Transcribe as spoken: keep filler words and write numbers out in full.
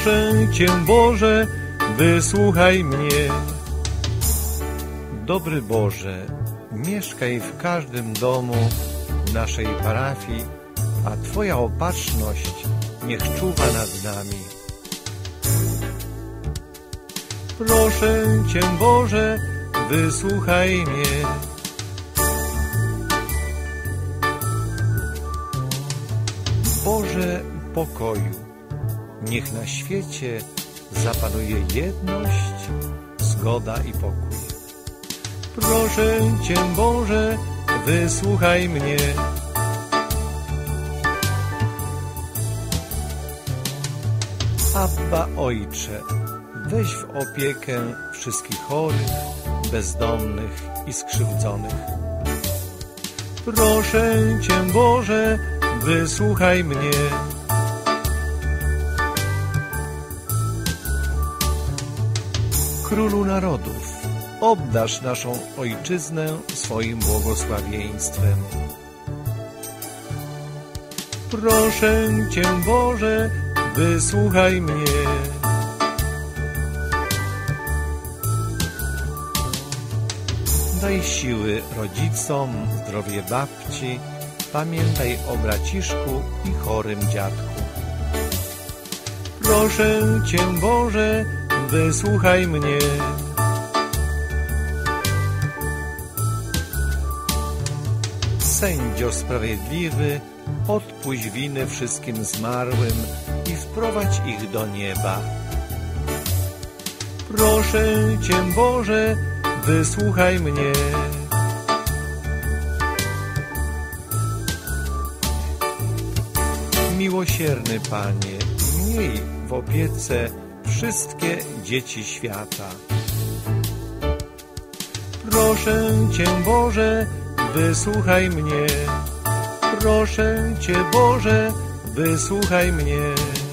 Proszę Cię, Boże, wysłuchaj mnie. Dobry Boże, mieszkaj w każdym domu naszej parafii, a Twoja opatrzność niech czuwa nad nami. Proszę Cię, Boże, wysłuchaj mnie. Boże pokoju, niech na świecie zapanuje jedność, zgoda i pokój. Proszę Cię, Boże, wysłuchaj mnie. Abba Ojcze, weź w opiekę wszystkich chorych, bezdomnych i skrzywdzonych. Proszę Cię, Boże, wysłuchaj mnie. Królu narodów, obdarz naszą ojczyznę swoim błogosławieństwem. Proszę Cię, Boże, wysłuchaj mnie. Daj siły rodzicom, zdrowie babci, pamiętaj o braciszku i chorym dziadku. Proszę Cię, Boże, wysłuchaj mnie. Sędzio sprawiedliwy, odpuść winy wszystkim zmarłym i wprowadź ich do nieba. Proszę Cię, Boże, wysłuchaj mnie. Miłosierny Panie, miej w opiece wszystkie dzieci świata. Proszę Cię, Boże, wysłuchaj mnie. Proszę Cię, Boże, wysłuchaj mnie.